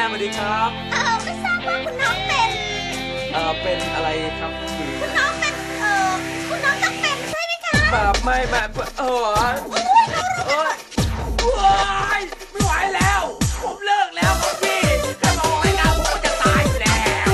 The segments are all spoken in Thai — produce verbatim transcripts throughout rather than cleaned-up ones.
สวัสดีครับเออไม่ทราบว่าคุณน้องเป็นเออเป็นอะไรครับคือคุณน้องเป็นเออคุณน้องจะเป็นใช่ไหมคะแบบไม่แบบเออโอ้ยเขารู้เออว้ายไม่ไหวแล้วผมเลิกแล้วครับพี่แค่มาออกรายการผมก็จะตายอยู่แล้ว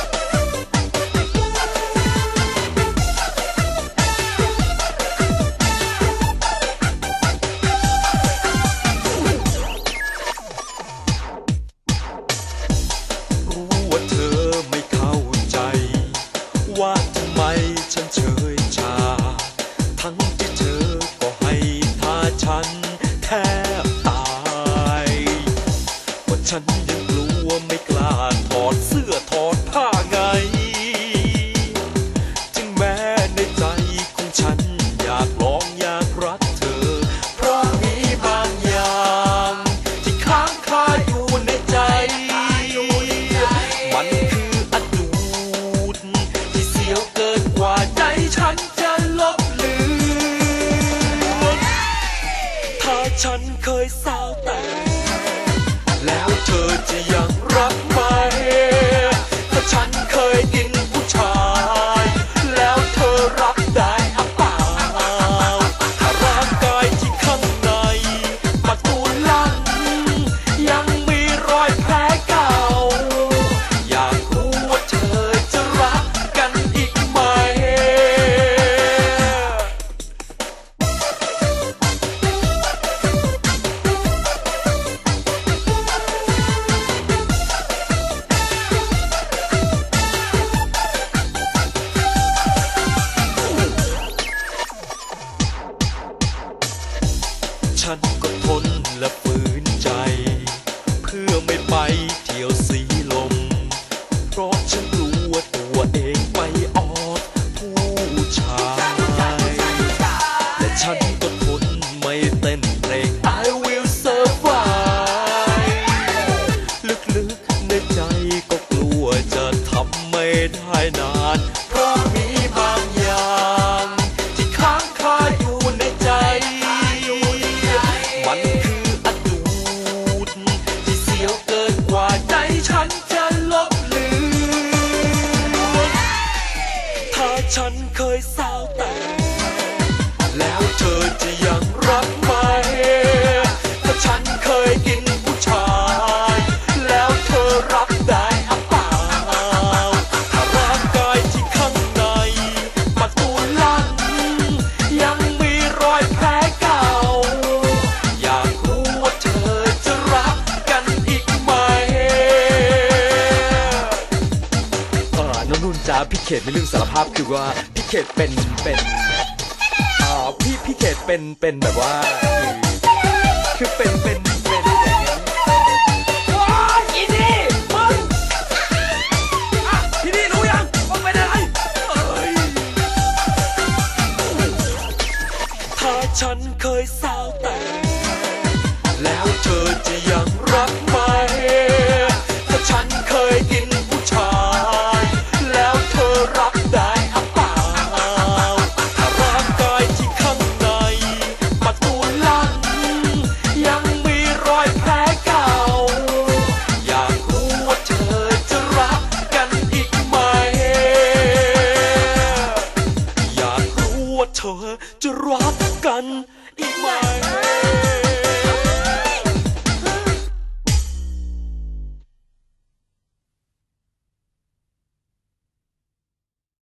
รู้ว่าเธอไม่เข้าใจว่าทำไมฉันเฉยชาทั้งที่เธอก็ให้ท่าฉันแทบตายว่าฉันยังกลัวไม่กล้าถอดเสื้อถอดผ้าไงถึงแม้ในใจของฉันอยากลองอยากรักเธอเพราะมีบางอย่างที่ค้างคาอยู่ในใจมันคืออดีตที่เสียวเกินกว่าใจฉันจะลบเลือนถ้าฉันเคยสาวแต่แล้วเธอจะยังรักไหมถ้าฉันเคยกินผู้ชายแล้วเธอรับได้อะเปล่าถ้าร่างกายที่ข้างในประตูลั่นยังมีรอยแผลเก่าอยากรู้ว่าเธอจะรักกันอีกไหมฉันก็ทนและฝืนใจเพื่อไม่ไปเที่ยวสีลมเพราะฉันกลัวตัวเองไปออกผู้ชายและฉันก็ทนไม่เต้นเพลง I will survive ลึกๆในใจก็กลัวจะทำไม่ได้นานเพราะมีบางอย่างที่ค้างคาอยู่ในใจมันคืออดีตที่เสียวเกินกว่าใจฉันจะลบเลือนถ้าฉันเคยสาวแต่แล้วเธอจะยังรักไหมถ้าฉันเคยกินผู้ชายแล้วเธอรับได้อะเปล่าถ้าร่างกายที่ข้างในประตูลั่นยังมีรอยแผลเก่าอยากรู้ว่าเธอจะรักกันอีกไหมเออน้องนุ่นจ้าพี่เขตไม่ลืมสารภาพคือว่าพี่เขตเป็นเป็นเออพี่พี่เขตเป็นเป็นแบบว่าคือคือเป็นเป็นเป็นอย่างเงี้ยว้ายอีนี่มึงอ่ะทีนี่รู้ยังว่าเป็นอะไรเอ้ยถ้าฉันเคยสาวแต่แล้วเธอจะยังรักไหมถ้าฉันเคยกินผู้ชายแล้วเธอรับได้อะเปล่าถ้าร่างกายที่ข้างในประตูลั่นยังมีรอยแผลเก่าอยากรู้ว่าเธอจะรักกันอีกไหมอยากรู้ว่าเธอจะรักกันอีกไหม